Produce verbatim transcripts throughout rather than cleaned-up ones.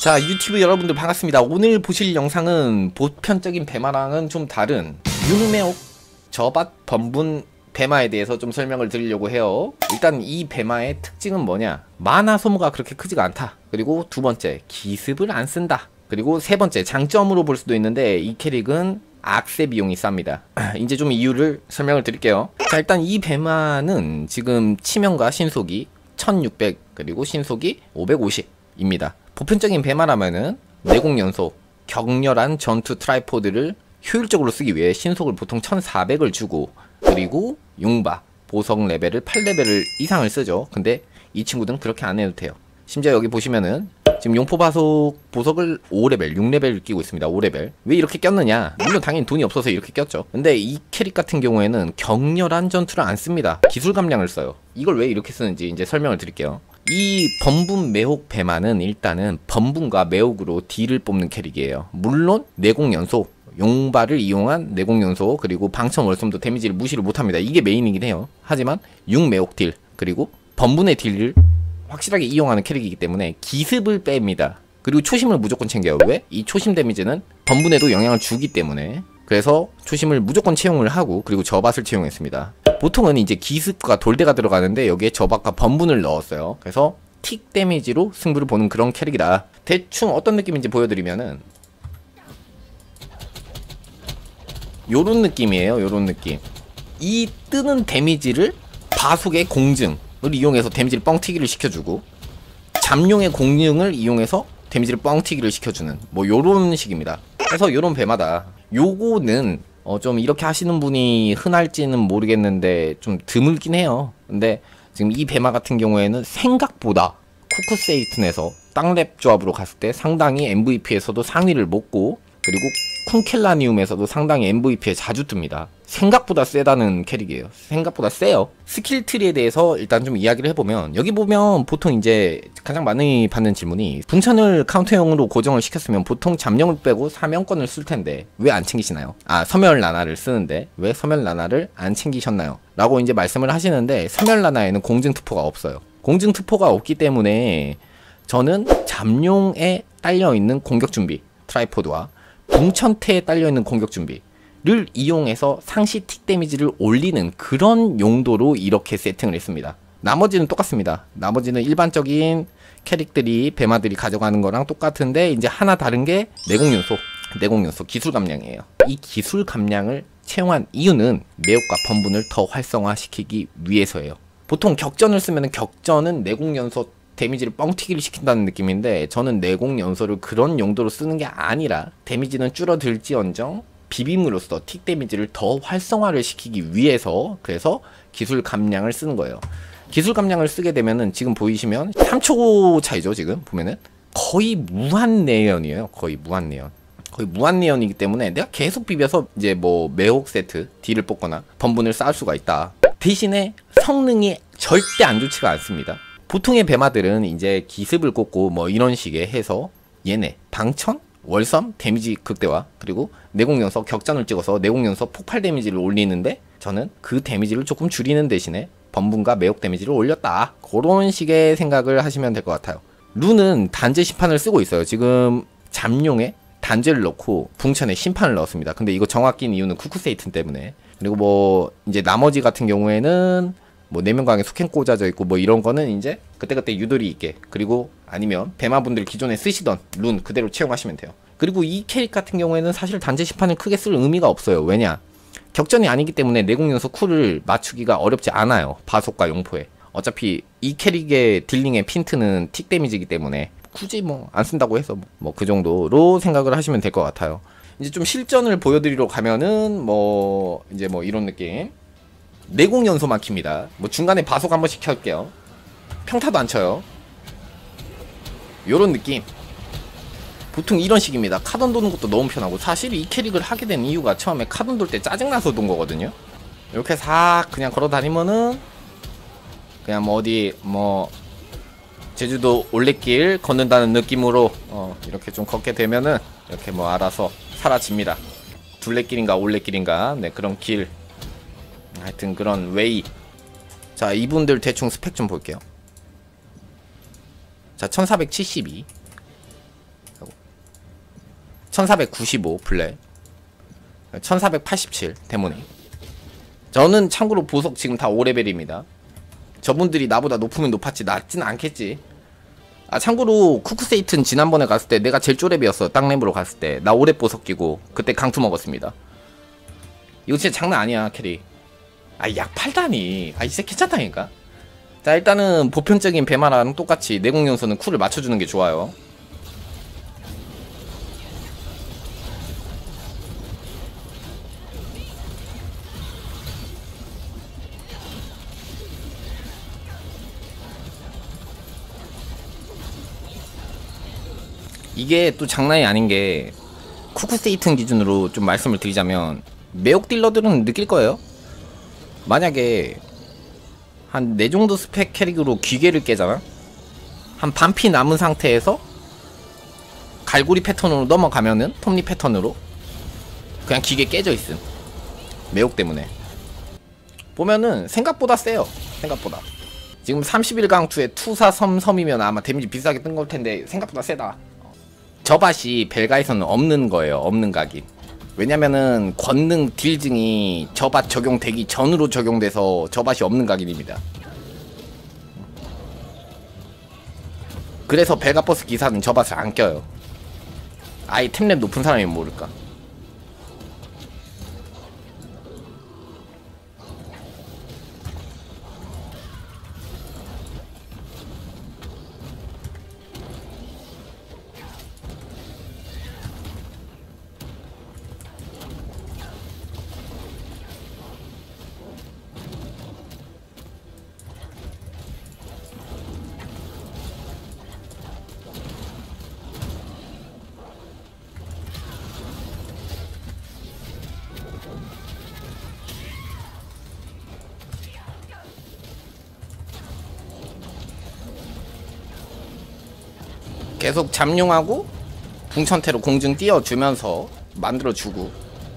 자, 유튜브 여러분들 반갑습니다. 오늘 보실 영상은 보편적인 배마랑은 좀 다른 유누메옥 저밭 번분 배마에 대해서 좀 설명을 드리려고 해요. 일단 이 배마의 특징은 뭐냐, 마나 소모가 그렇게 크지가 않다. 그리고 두 번째, 기습을 안 쓴다. 그리고 세 번째, 장점으로 볼 수도 있는데 이 캐릭은 악세 비용이 쌉니다. 이제 좀 이유를 설명을 드릴게요. 자, 일단 이 배마는 지금 치명과 신속이 천육백 그리고 신속이 오백오십입니다. 보편적인 배마라면은 내공 연속 격렬한 전투 트라이포드를 효율적으로 쓰기 위해 신속을 보통 천사백을 주고, 그리고 용바 보석 레벨을 팔 레벨을 이상을 쓰죠. 근데 이 친구들은 그렇게 안 해도 돼요. 심지어 여기 보시면은 지금 용포바속 보석을 오 레벨, 육 레벨 끼고 있습니다. 오 레벨. 왜 이렇게 꼈느냐? 물론 당연히 돈이 없어서 이렇게 꼈죠. 근데 이 캐릭 같은 경우에는 격렬한 전투를 안 씁니다. 기술 감량을 써요. 이걸 왜 이렇게 쓰는지 이제 설명을 드릴게요. 이 번분 매혹 배마는 일단은 번분과 매혹으로 딜을 뽑는 캐릭이에요. 물론 내공 연속, 용발을 이용한 내공 연속, 그리고 방천 월섬도 데미지를 무시를 못합니다. 이게 메인이긴 해요. 하지만 육 매혹 딜, 그리고 번분의 딜을 확실하게 이용하는 캐릭이기 때문에 기습을 뺍니다. 그리고 초심을 무조건 챙겨요. 왜? 이 초심 데미지는 번분에도 영향을 주기 때문에. 그래서 초심을 무조건 채용을 하고, 그리고 저밭을 채용했습니다. 보통은 이제 기습과 돌대가 들어가는데 여기에 저밭과 번분을 넣었어요. 그래서 틱 데미지로 승부를 보는 그런 캐릭이다. 대충 어떤 느낌인지 보여드리면은 요런 느낌이에요. 요런 느낌. 이 뜨는 데미지를 바속의 공증을 이용해서 데미지를 뻥튀기를 시켜주고, 잠룡의 공증을 이용해서 데미지를 뻥튀기를 시켜주는 뭐 요런 식입니다. 그래서 요런 배마다. 요거는 어 좀 이렇게 하시는 분이 흔할지는 모르겠는데 좀 드물긴 해요. 근데 지금 이 배마 같은 경우에는 생각보다 쿠크세이튼에서 땅랩 조합으로 갔을 때 상당히 엠브이피에서도 상위를 먹고, 그리고 쿵켈라니움에서도 상당히 엠브이피에 자주 뜹니다. 생각보다 세다는 캐릭이에요. 생각보다 세요. 스킬 트리에 대해서 일단 좀 이야기를 해보면, 여기 보면 보통 이제 가장 많이 받는 질문이, 분천을 카운터형으로 고정을 시켰으면 보통 잠룡을 빼고 사명권을 쓸 텐데 왜 안 챙기시나요? 아, 섬멸 라나를 쓰는데 왜 섬멸 라나를 안 챙기셨나요? 라고 이제 말씀을 하시는데, 섬멸 라나에는 공증 투포가 없어요. 공증 투포가 없기 때문에 저는 잠룡에 딸려있는 공격 준비 트라이포드와 붕천태에 딸려있는 공격 준비를 이용해서 상시 틱 데미지를 올리는 그런 용도로 이렇게 세팅을 했습니다. 나머지는 똑같습니다. 나머지는 일반적인 캐릭들이, 배마들이 가져가는 거랑 똑같은데, 이제 하나 다른 게 내공 연속, 내공 연속 기술 감량이에요. 이 기술 감량을 채용한 이유는 매혹과 번분을 더 활성화시키기 위해서예요. 보통 격전을 쓰면 격전은 내공 연속 데미지를 뻥튀기를 시킨다는 느낌인데, 저는 내공 연소를 그런 용도로 쓰는 게 아니라 데미지는 줄어들지언정 비빔으로써 틱 데미지를 더 활성화를 시키기 위해서, 그래서 기술 감량을 쓰는 거예요. 기술 감량을 쓰게 되면은 지금 보이시면 삼 초 차이죠. 지금 보면은 거의 무한 내연이에요. 거의 무한 내연. 거의 무한 내연이기 때문에 내가 계속 비벼서 이제 뭐 매혹 세트 딜을 뽑거나 번분을 쌓을 수가 있다. 대신에 성능이 절대 안 좋지가 않습니다. 보통의 배마들은 이제 기습을 꽂고 뭐 이런 식의 해서 얘네 방천, 월섬 데미지 극대화, 그리고 내공 연속 격전을 찍어서 내공 연속 폭발 데미지를 올리는데, 저는 그 데미지를 조금 줄이는 대신에 번분과 매혹 데미지를 올렸다. 그런 식의 생각을 하시면 될 것 같아요. 룬은 단죄 심판을 쓰고 있어요. 지금 잠룡에 단죄를 넣고 붕천에 심판을 넣었습니다. 근데 이거 정확히 이유는 쿠크세이튼 때문에. 그리고 뭐 이제 나머지 같은 경우에는 뭐 내면광에 속행 꽂아져 있고 뭐 이런 거는 이제 그때그때 유도리 있게, 그리고 아니면 배마분들 기존에 쓰시던 룬 그대로 채용하시면 돼요. 그리고 이 캐릭 같은 경우에는 사실 단죄 심판을 크게 쓸 의미가 없어요. 왜냐, 격전이 아니기 때문에 내공 연속 쿨을 맞추기가 어렵지 않아요. 바속과 용포에. 어차피 이 캐릭의 딜링의 핀트는 틱 데미지이기 때문에 굳이 뭐 안 쓴다고 해서 뭐 그 정도로 생각을 하시면 될 것 같아요. 이제 좀 실전을 보여드리러 가면은 뭐 이제 뭐 이런 느낌. 내공 연소만 킵니다. 뭐 중간에 바속 한 번씩 켤게요. 평타도 안 쳐요. 요런 느낌. 보통 이런 식입니다. 카던 도는 것도 너무 편하고, 사실 이 캐릭을 하게 된 이유가 처음에 카던 돌 때 짜증나서 돈 거거든요. 이렇게 싹 그냥 걸어 다니면은 그냥 뭐 어디 뭐 제주도 올레길 걷는다는 느낌으로 어 이렇게 좀 걷게 되면은 이렇게 뭐 알아서 사라집니다. 둘레길인가 올레길인가, 네, 그런 길, 하여튼 그런 웨이. 자, 이분들 대충 스펙 좀 볼게요. 자, 천사백칠십이. 천사백구십오 블랙, 천사백팔십칠 데모닉. 저는 참고로 보석 지금 다 오 레벨입니다. 저분들이 나보다 높으면 높았지 낮진 않겠지. 아 참고로 쿠크세이튼 지난번에 갔을 때 내가 제일 쪼렙이었어. 땅램으로 갔을 때 나 오 렙 보석 끼고 그때 강투 먹었습니다. 이거 진짜 장난 아니야 캐리. 아 약 팔다니. 아 진짜 괜찮다니까. 자 일단은 보편적인 배마랑 똑같이 내공연소는 쿨을 맞춰주는 게 좋아요. 이게 또 장난이 아닌 게 쿠크세이튼 기준으로 좀 말씀을 드리자면 매혹 딜러들은 느낄 거예요. 만약에 한 네 정도 스펙 캐릭으로 기계를 깨잖아? 한 반피 남은 상태에서 갈고리 패턴으로 넘어가면은 톱니 패턴으로 그냥 기계 깨져 있음. 매혹 때문에. 보면은 생각보다 세요. 생각보다. 지금 삼십일 강투에 투사 섬섬이면 아마 데미지 비싸게 뜬 걸 텐데 생각보다 세다. 저밭이 벨가에서는 없는 거예요. 없는 각인. 왜냐면은 권능 딜증이 저밭 적용되기 전으로 적용돼서 저밭이 없는 각인입니다. 그래서 벨가버스 기사는 저밭을 안 껴요. 아예 템랩 높은 사람이면 모를까. 계속 잠룡하고 궁천태로 공증 띄워주면서 만들어주고.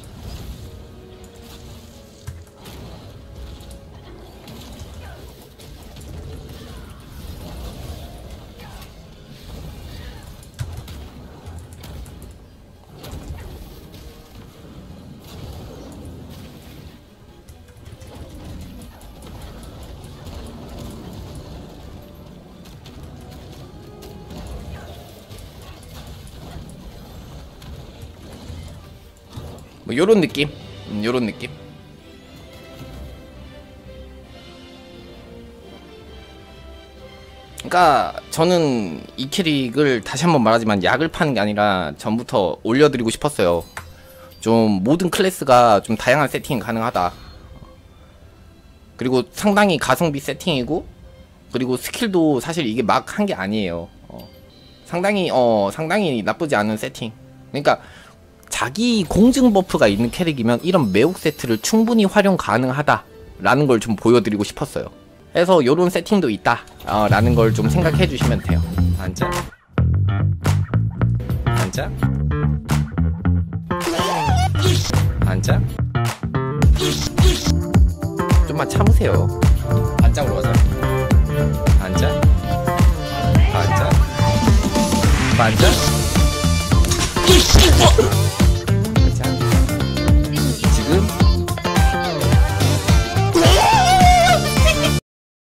뭐 요런 느낌? 음, 요런 느낌? 그러니까 저는 이 캐릭을 다시 한번 말하지만 약을 파는 게 아니라 전부터 올려드리고 싶었어요. 좀 모든 클래스가 좀 다양한 세팅이 가능하다. 그리고 상당히 가성비 세팅이고, 그리고 스킬도 사실 이게 막 한 게 아니에요. 어. 상당히 어 상당히 나쁘지 않은 세팅. 그러니까 자기 공증 버프가 있는 캐릭이면 이런 매혹 세트를 충분히 활용 가능하다 라는 걸 좀 보여드리고 싶었어요. 그래서 요런 세팅도 있다 어, 라는 걸 좀 생각해 주시면 돼요. 앉아 앉아 앉아 좀만 참으세요. 반짝으로 가자. 앉아 앉아 앉아